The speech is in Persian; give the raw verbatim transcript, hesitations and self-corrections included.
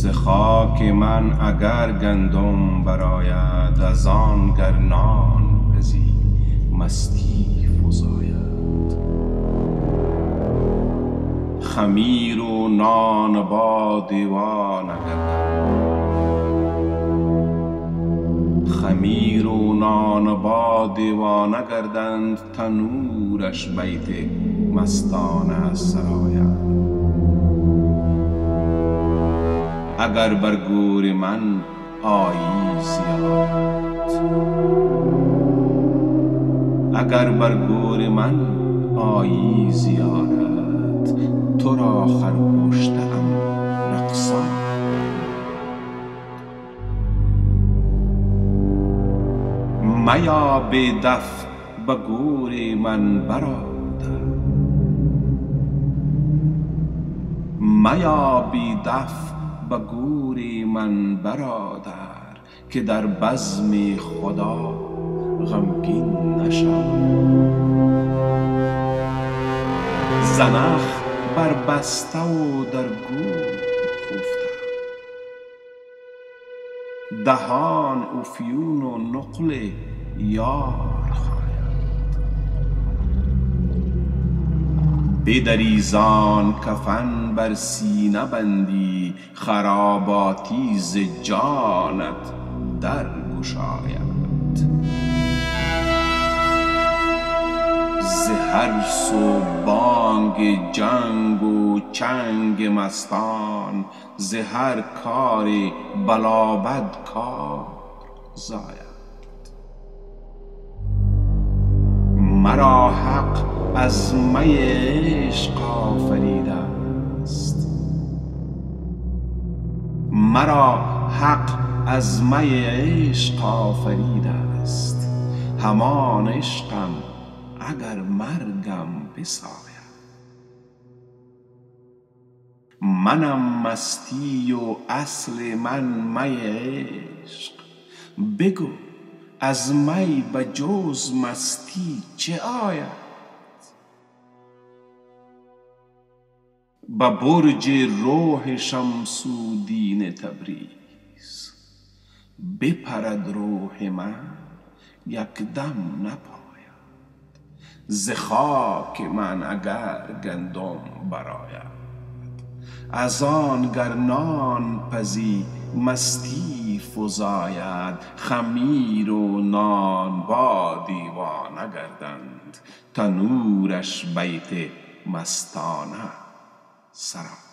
ز خاک من اگر گندم برآید، از آن گر نان پزی مستی فزاید. خمیر و نان با دیوان نگردند، خمیر و نان با دیوانه گردند، تنورش بیت مستانه سراید. اگر بر گور من آیی زیارت، اگر بر گور من آیی زیارت، تو را خرگوشته‌ام رقصان. میا به دف به گور من برادر، میا بی دف به گور من برادر، که در بزم خدا غمگین نشاید. زنخ بر بسته و در گور خفته، دهان افیون و نقل یار خاید. بدری زان کفن بر سینه بندی، خراباتی ز جانت در گشاید. ز هر سو بانگ جنگ و چنگ مستان، ز هر کار بلابد کار زاید. مرا حق از می عشق آفریده است، مرا حق از می عشق آفریده است. همان عشقم اگر مرگم بساید. منم مستی و اصل من می عشق، بگو از می به جز مستی چه آید؟ به برج روح شمس الدین تبریز، بپرد روح من یک دم نپاید. ز خاک من اگر گندم برآید، از آن گر نان پزی مستی فزاید. خمیر و نان با دیوانه گردند، تنورش بیت مستانه سراید.